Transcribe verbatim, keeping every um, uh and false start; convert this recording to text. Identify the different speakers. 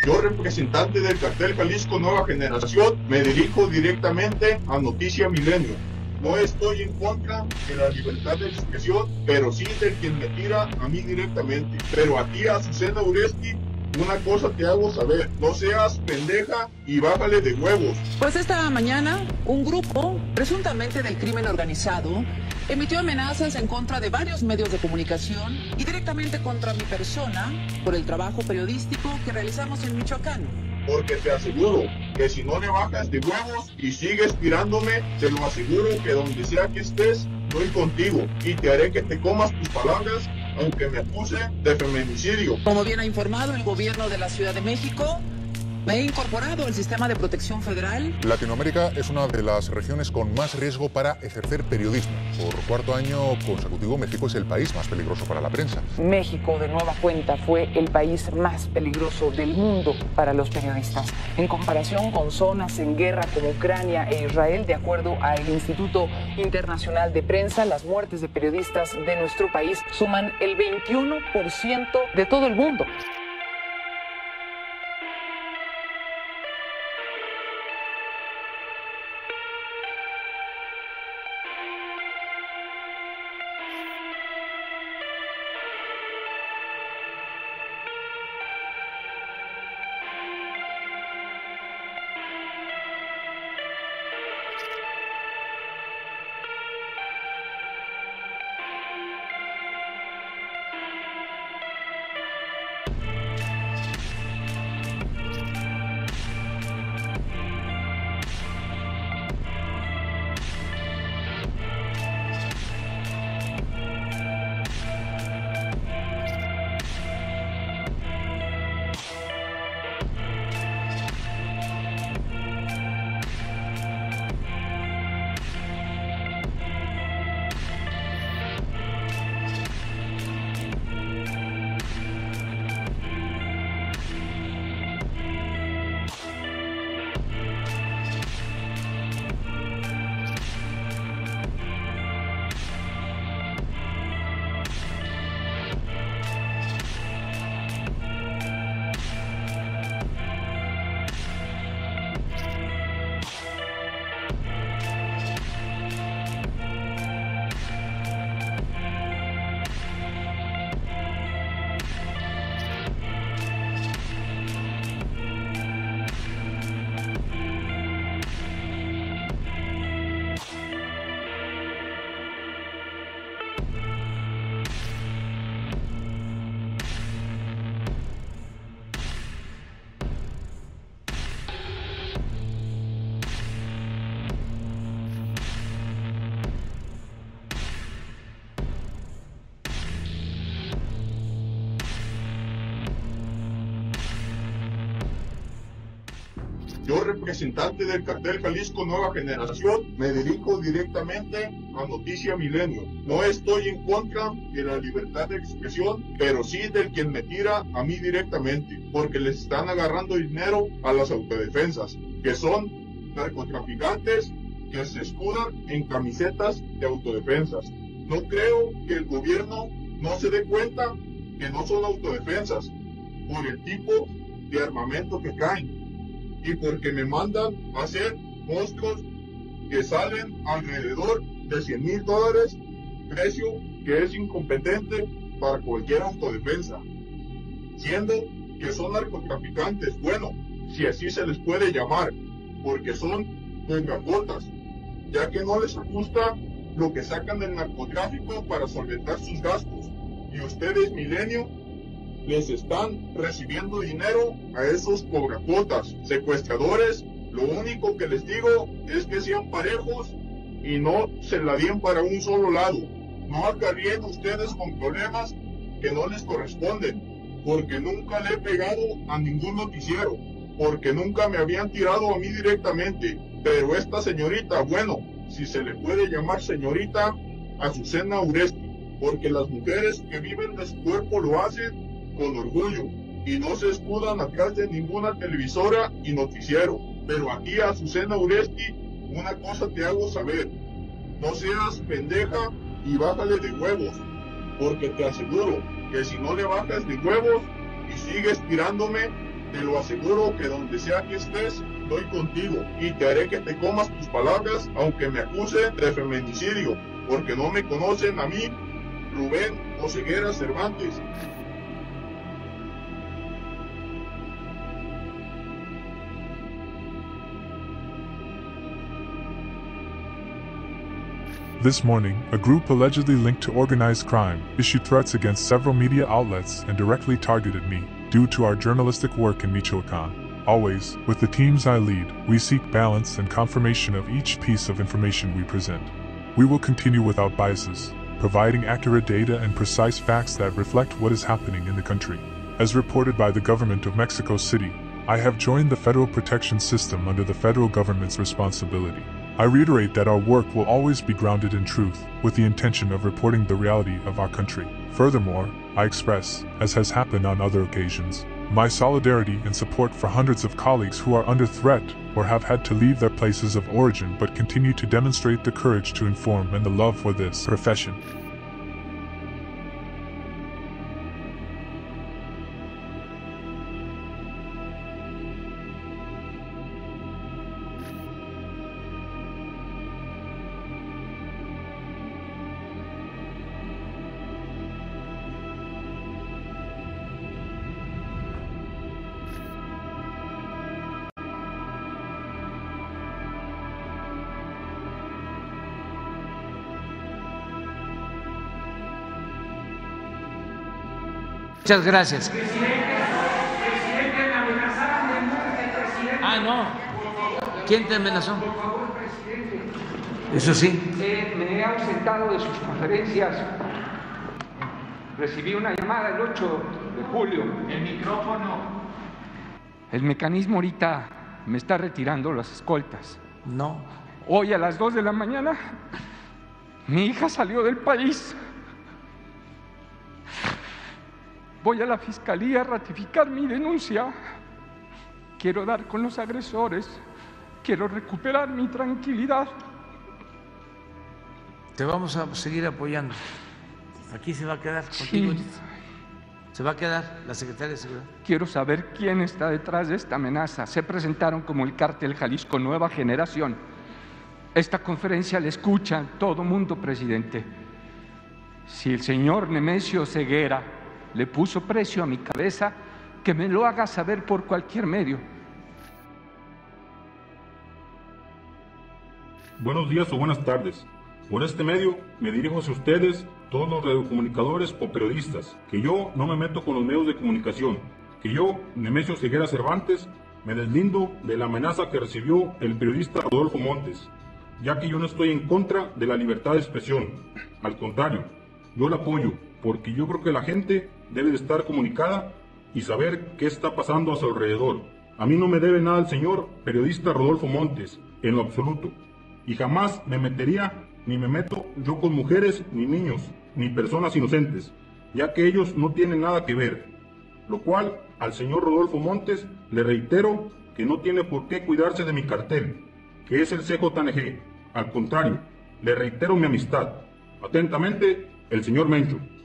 Speaker 1: Yo, representante del cartel Jalisco Nueva Generación, me dirijo directamente a Noticia Milenio. No estoy en contra de la libertad de expresión, pero sí de quien me tira a mí directamente. Pero a ti, Azucena Uresti, una cosa te hago saber: no seas pendeja y bájale de huevos.
Speaker 2: Pues esta mañana, un grupo, presuntamente del crimen organizado, emitió amenazas en contra de varios medios de comunicación y directamente contra mi persona por el trabajo periodístico que realizamos en Michoacán.
Speaker 1: Porque te aseguro que si no le bajas de huevos y sigues tirándome, te lo aseguro que donde sea que estés, estoy contigo y te haré que te comas tus palabras, aunque me acuse de feminicidio.
Speaker 2: Como bien ha informado el gobierno de la Ciudad de México, me he incorporado al sistema de protección federal.
Speaker 3: Latinoamérica es una de las regiones con más riesgo para ejercer periodismo. Por cuarto año consecutivo, México es el país más peligroso para la prensa.
Speaker 2: México, de nueva cuenta, fue el país más peligroso del mundo para los periodistas. En comparación con zonas en guerra como Ucrania e Israel, de acuerdo al Instituto Internacional de Prensa, las muertes de periodistas de nuestro país suman el veintiuno por ciento de todo el mundo.
Speaker 1: Yo, representante del cartel Jalisco Nueva Generación, me dirijo directamente a Noticia Milenio. No estoy en contra de la libertad de expresión, pero sí del quien me tira a mí directamente, porque les están agarrando dinero a las autodefensas, que son narcotraficantes que se escudan en camisetas de autodefensas. No creo que el gobierno no se dé cuenta que no son autodefensas por el tipo de armamento que caen y porque me mandan a hacer monstruos que salen alrededor de cien mil dólares, precio que es incompetente para cualquier autodefensa, siendo que son narcotraficantes, bueno, si así se les puede llamar, porque son vengabotas, ya que no les gusta lo que sacan del narcotráfico para solventar sus gastos, y ustedes, Milenio, les están recibiendo dinero a esos cobracuotas, secuestradores. Lo único que les digo es que sean parejos y no se la den para un solo lado. No acarreen ustedes con problemas que no les corresponden, porque nunca le he pegado a ningún noticiero, porque nunca me habían tirado a mí directamente. Pero esta señorita, bueno, si se le puede llamar señorita, Azucena Uresti, porque las mujeres que viven de su cuerpo lo hacen con orgullo y no se escudan atrás de ninguna televisora y noticiero. Pero aquí, Azucena Uresti, una cosa te hago saber: no seas pendeja y bájale de huevos, porque te aseguro que si no le bajas de huevos y sigues tirándome, Te lo aseguro que donde sea que estés, estoy contigo y te haré que te comas tus palabras, aunque me acusen de feminicidio, porque no me conocen a mí, Rubén Oseguera Cervantes.
Speaker 4: This morning, a group allegedly linked to organized crime issued threats against several media outlets and directly targeted me, due to our journalistic work in Michoacán. Always, with the teams I lead, we seek balance and confirmation of each piece of information we present. We will continue without biases, providing accurate data and precise facts that reflect what is happening in the country. As reported by the government of Mexico City, I have joined the federal protection system under the federal government's responsibility. I reiterate that our work will always be grounded in truth, with the intention of reporting the reality of our country. Furthermore, I express, as has happened on other occasions, my solidarity and support for hundreds of colleagues who are under threat or have had to leave their places of origin but continue to demonstrate the courage to inform and the love for this profession.
Speaker 5: Muchas gracias. Ah, no. ¿Quién te amenazó? Eso sí.
Speaker 6: Eh, me he ausentado de sus conferencias. Recibí una llamada el ocho de julio. El micrófono. El mecanismo ahorita me está retirando las escoltas.
Speaker 5: No.
Speaker 6: Hoy a las dos de la mañana, mi hija salió del país. Voy a la fiscalía a ratificar mi denuncia. Quiero dar con los agresores. Quiero recuperar mi tranquilidad.
Speaker 5: Te vamos a seguir apoyando. Aquí se va a quedar contigo.
Speaker 6: Sí.
Speaker 5: Se va a quedar la secretaria de Seguridad.
Speaker 6: Quiero saber quién está detrás de esta amenaza. Se presentaron como el Cártel Jalisco Nueva Generación. Esta conferencia la escucha todo mundo, presidente. Si el señor Nemesio Ceguera le puso precio a mi cabeza, que me lo haga saber por cualquier medio.
Speaker 7: Buenos días o buenas tardes. Por este medio me dirijo hacia ustedes, todos los radiocomunicadores o periodistas, que yo no me meto con los medios de comunicación, que yo, Nemesio Ceguera Cervantes, me deslindo de la amenaza que recibió el periodista Rodolfo Montes, ya que yo no estoy en contra de la libertad de expresión. Al contrario, yo la apoyo, porque yo creo que la gente debe de estar comunicada y saber qué está pasando a su alrededor. A mí no me debe nada el señor periodista Rodolfo Montes, en lo absoluto, y jamás me metería ni me meto yo con mujeres, ni niños, ni personas inocentes, ya que ellos no tienen nada que ver. Lo cual, al señor Rodolfo Montes le reitero que no tiene por qué cuidarse de mi cartel, que es el C J N G. Al contrario, le reitero mi amistad. Atentamente, el señor Mencho.